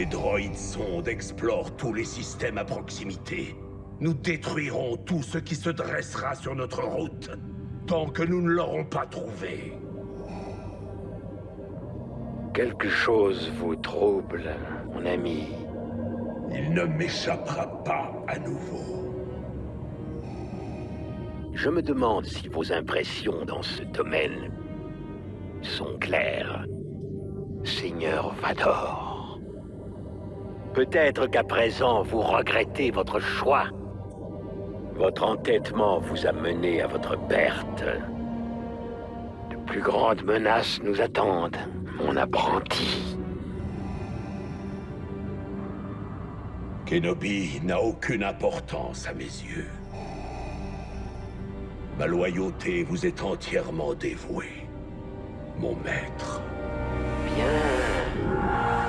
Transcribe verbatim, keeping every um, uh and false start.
Les droïdes sondes explorent tous les systèmes à proximité. Nous détruirons tout ce qui se dressera sur notre route, tant que nous ne l'aurons pas trouvé. Quelque chose vous trouble, mon ami. Il ne m'échappera pas à nouveau. Je me demande si vos impressions dans ce domaine sont claires, Seigneur Vador. Peut-être qu'à présent, vous regrettez votre choix. Votre entêtement vous a mené à votre perte. De plus grandes menaces nous attendent, mon apprenti. Kenobi n'a aucune importance à mes yeux. Ma loyauté vous est entièrement dévouée, mon maître. Bien.